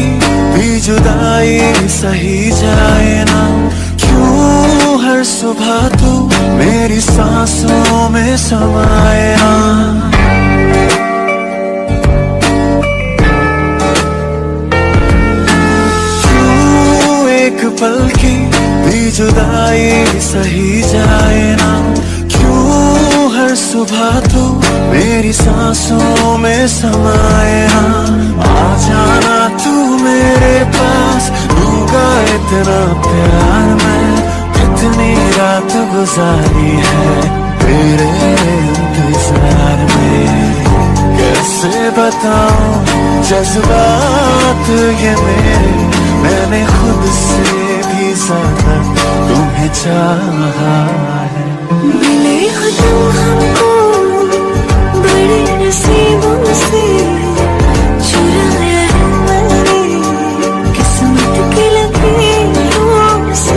की भी जुदाई सही जाए ना, क्यों हर सुबह तू मेरी सांसों में समाए ना। क्यों एक पल की भी जुदाई सही जाए ना, क्यों हर सुबह तू मेरी सांसों में समाए ना। आ जाना तू मेरे पास, दूंगा इतना प्यार मैं, कितनी रात गुजारी है तेरे इंतजार में। कैसे बताऊं जज्बात ये मेरे, मैंने खुद से भी ज्यादा तुम्हें चाहा है। मिले हो तुम हमको बड़े नसीबों से, चुराया है मैंने किस्मत की लकीरों से।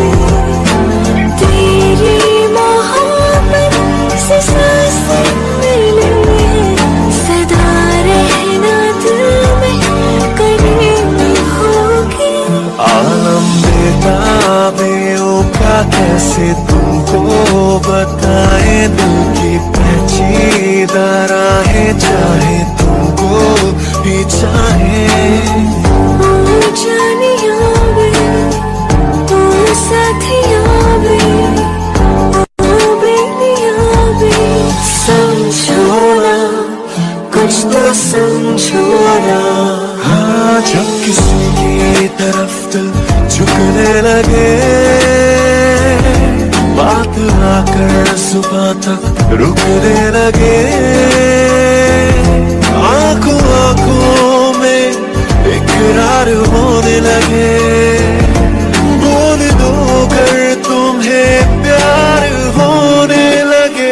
तेरी मोहब्बत से सांसें मिली है, सदा रहना दिल में करीब होगी। आलम बेताबियों का कैसे तुमको बताए, दिल की पेचीदा राहें चाहे तुमको भी चाहे। ओ जानिया वे, ओ साथिया वे, ओ बेनिया वे, समझो ना कुछ तो समझो ना। हाँ जब किसी की तरफ दिल झुकने लगे, बात आकर सुबह तक रुकने लगे। आंखों आंखों में इकरार होने लगे, बोल दो कर तुम्हें प्यार होने लगे।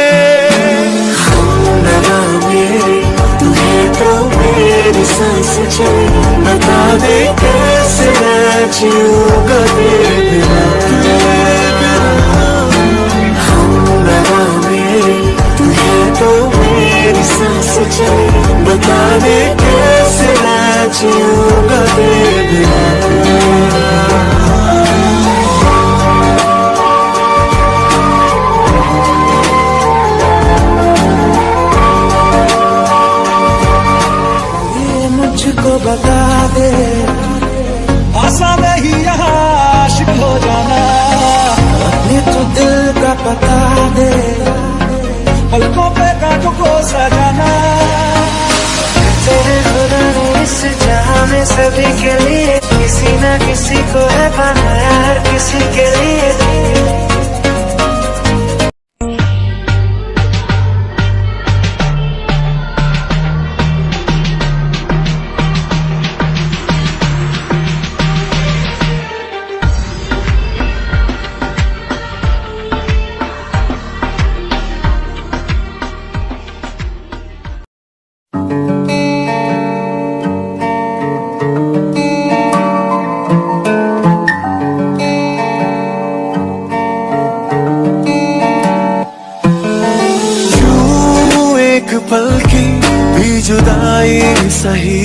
हम लगा मेरे तू है तो मेरी सांस चले, बता दे कैसे मैं जीऊंगा तेरे बिना। तो मेरी सांस चले, बता दे कैसे मैं जीऊंगा तेरे बिना। ये मुझको बता दे, आसान नहीं यहाँ आशिक हो जाना। अपने तो दिल का पता दे, पलकों पे कांटों को सजाना। तेरे खुदा ने इस जहां में सभी के लिए किसी न किसी को है बनाया, हर किसी के लिए। पल की भी जुदाई सही